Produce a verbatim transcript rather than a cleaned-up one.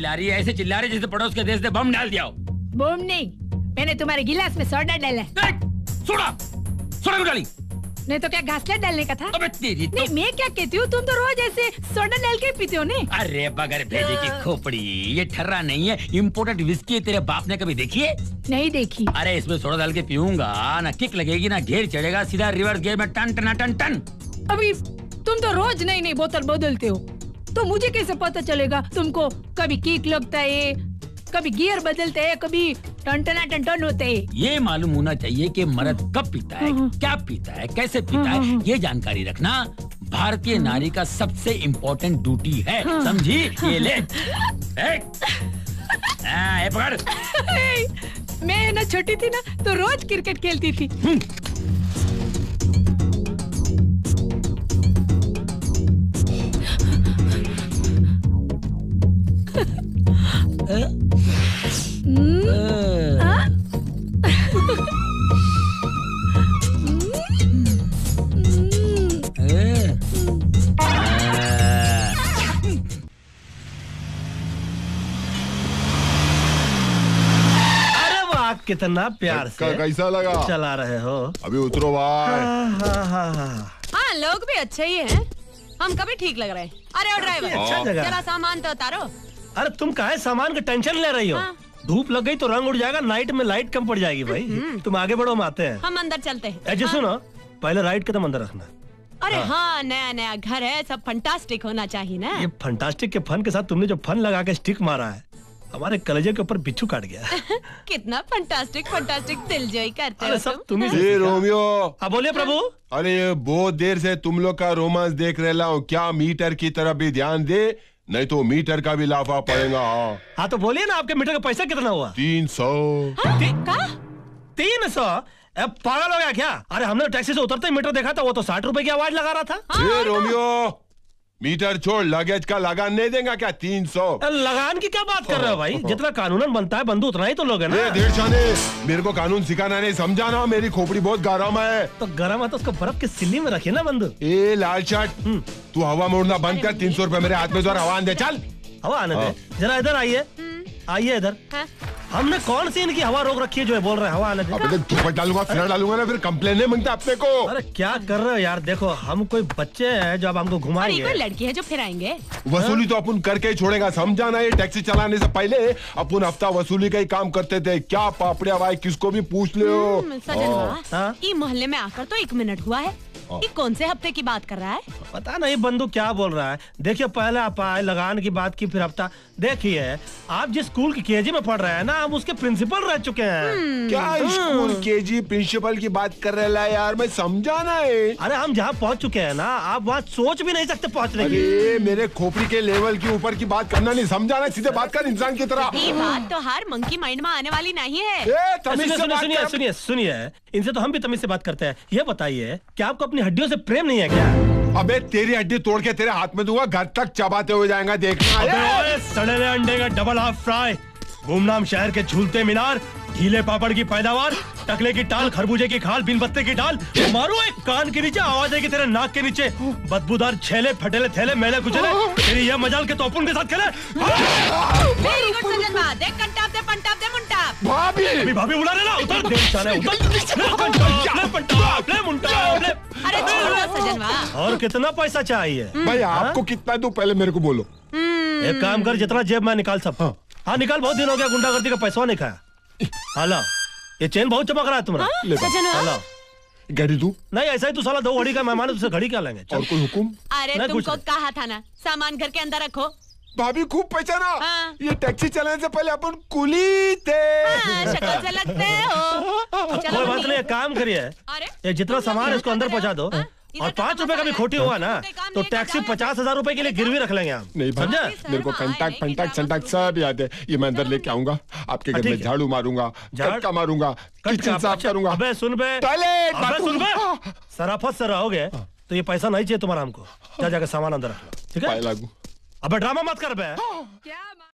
चिल्ला रही है? ऐसे चिल्ला रही है जैसे पड़ोस के देश ने बम डाल दिया हो। बम नहीं, मैंने तुम्हारे गिलास में सोडा डाला। सोडा? सोडा क्यों डाली? नहीं तो क्या घासलेट डालने का था? अबे तेरी तो... नहीं, मैं क्या कहती हूँ, तुम तो रोज ऐसे सोडा डाल के पीते हो नहीं? अरे बगैर भेजे की खोपड़ी, ये ठर्रा नहीं है, इम्पोर्टेड विस्की है। तेरे बाप ने कभी देखी है? नहीं देखी। अरे इसमें सोडा डाल के पीऊंगा ना किक लगेगी ना घेर चढ़ेगा, सीधा रिवर्स गियर में टन टन टन टन। अभी तुम तो रोज नई नई बोतल बदलते हो, तो मुझे कैसे पता चलेगा तुमको कभी किक लगता है, कभी गियर बदलते हैं, कभी टन टन टन टन होते हैं। ये मालूम होना चाहिए कि मर्द कब पीता है, क्या पीता है, कैसे पीता है, ये जानकारी रखना भारतीय नारी का सबसे इम्पोर्टेंट ड्यूटी है, समझी? ये ले, एक, आ, ये पकड़। मैं ना छोटी थी ना तो रोज क्रिकेट खेलती थी। कितना प्यार से कैसा लगा चला रहे हो? अभी उतरो भाई। हाँ, हाँ, हाँ, हाँ। हाँ, लोग भी अच्छे ही हैं। हम कभी ठीक लग रहे हैं। अरे ओ ड्राइवर, अच्छा जगह। जरा सामान तो उतारो। अरे तुम काहे सामान का टेंशन ले रही हो? हाँ। धूप लग गई तो रंग उड़ जाएगा, नाइट में लाइट कम पड़ जाएगी भाई। तुम आगे बढ़ो, हम आते हैं। हम अंदर चलते हैं। ऐसे सुनो, पहले राइट कदम अंदर रखना। अरे हाँ, नया नया घर है, सब फंटास्टिक होना चाहिए ना। ये फंटास्टिक के फन के साथ तुमने जो फन लगा के स्टिक मारा है, हमारे कलेजे के ऊपर बिच्छू काट गया। कितना फंटास्टिक फंटास्टिक दिलजोई करते हो सब तुम। ये रोमियो। अब बोलिए प्रभु। अरे बहुत देर से तुम लोग का रोमांस देख रहा हूँ, क्या मीटर की तरफ भी ध्यान दे, नहीं तो मीटर का भी लाफा पड़ेगा। हाँ तो बोलिए ना, आपके मीटर का पैसा कितना हुआ? तीन सौ। तीन सौ? पागल हो गया क्या? अरे हमने टैक्सी से उतरते ही मीटर देखा था, वो तो साठ रुपए की आवाज लगा रहा था। ये रोमियो, मीटर छोड़, लगेज का लगान नहीं देगा क्या? तीन सौ। लगान की क्या बात कर रहे हो भाई? जितना कानूनन बनता है बंधु उतना ही तो लोग है ना। डेढ़ शाने, मेरे को कानून सिखाना नहीं, समझाना। मेरी खोपड़ी बहुत गरम है। तो गरम है तो उसको बर्फ की सिल्ली में रखिए ना बंधु। ए लाल शर्ट, तू हवा मोड़ना बंद कर। तीन सौ रुपए मेरे हाथ में दो, हवा आने दे। चल हवा आने दे। जरा इधर आइए, आइए इधर। हमने कौन सी इनकी हवा रोक रखी है जो बोल रहे हैं हवा आने दे? अबे धूप डालूंगा, फिर डालूंगा ना, फिर कंप्लेन नहीं मांगता अपने को। अरे क्या कर रहे हो यार? देखो हम कोई बच्चे हैं जो अब हमको घुमाएंगे। कोई लड़की है जो फिर आएंगे। वसूली तो अपन करके ही छोड़ेगा, समझाना। ये टैक्सी चलाने से पहले अपन हफ्ता वसूली का ही काम करते थे। क्या पापड़िया भाई, किसको भी पूछ ले। ये मोहल्ले में आकर तो एक मिनट हुआ है, ये कौन से हफ्ते की बात कर रहा है? पता नहीं बंधु क्या बोल रहा है। देखिए पहले आप आए, लगान की बात की, फिर हफ्ता। देखिए आप जिस स्कूल की केजी में पढ़ रहे हैं ना, हम उसके प्रिंसिपल रह चुके हैं। क्या स्कूल केजी प्रिंसिपल की बात कर रहे हैं यार? मैं समझाना है। अरे हम जहाँ पहुँच चुके हैं ना, आप वहाँ सोच भी नहीं सकते पहुँचने की। अरे मेरे खोपड़ी के लेवल के ऊपर की बात करना नहीं, समझाना। सीधे बात कर इंसान की तरह। ये बात तो हर मंकी माइंड में आने वाली नहीं है। सुनिए सुनिए सुनिए, इनसे तो हम भी तमीज से बात करते हैं। ये बताइए कि आपको अपनी हड्डियों से प्रेम नहीं है क्या? अबे तेरी हड्डी तोड़ के तेरे हाथ में दूंगा, घर तक चबाते हुए जाएगा, देखना। सड़े हुए अंडे का डबल हाफ फ्राई, गुमनाम शहर के झूलते मीनार, गीले पापड़ की पैदावार, टकले की टाल, खरबूजे की खाल, बिन पत्ते की डाल, मारो एक कान के नीचे, आवाज आएगी तेरे नाक के नीचे, बदबूदार छेले, फटेले थैले, मेले कुचले, तेरी यह मजाल के तोपुन के साथ खेले। वेरी गुड सजनवा, देख कंटाप दे, पंटाप दे, मुंटाप। भाभी, अभी भाभी बुला लेना, उतर दे निशाने, उतर, ले पंटाप, ले पंटाप, ले मुंटाप, ले। अरे छोड़ो सजनवा। और कितना पैसा चाहिए? भाई आपको कितना दूं, पहले मेरे को बोलो। एक काम कर, जितना जेब में निकाल सब। हाँ निकाल, बहुत दिन हो गया गुंडागर्दी का पैसा नहीं खाया। हेलो, ये चेन बहुत चमक रहा है तुम्हारा। हेलो, घड़ी तू नहीं, ऐसा ही तू साला दो घड़ी का मेहमान है, तुझसे घड़ी क्या लेंगे? और कोई हुकुम? अरे तुमको कहा था ना, सामान घर के अंदर रखो। भाभी खूब पहचाना। हाँ। ये टैक्सी चलाने से पहले अपन कुली थे। हाँ, शक्ल से लगते हो। कोई बात नहीं, काम करिए, ये जितना सामान है इसको अंदर पहुंचा दो, और पाँच रुपए का भी खोटी हुआ ना तो टैक्सी पचास हजार रुपए के लिए गिरवी रख लेंगे हम। नहीं समझा? मेरे को कंटाक्ट फंटाक्ट संटाक्ट सब याद है। ये मैं अंदर लेके आऊंगा, आपके घर में झाड़ू मारूंगा, झटका मारूंगा, किचन साफ करूंगा। अबे सुन बे, टॉयलेट सुन बे, सराफत से रहोगे तो ये पैसा नहीं चाहिए तुम्हारा हमको। जा जाकर सामान अंदर रख लो, ठीक है? लागू। अबे ड्रामा मत कर बे।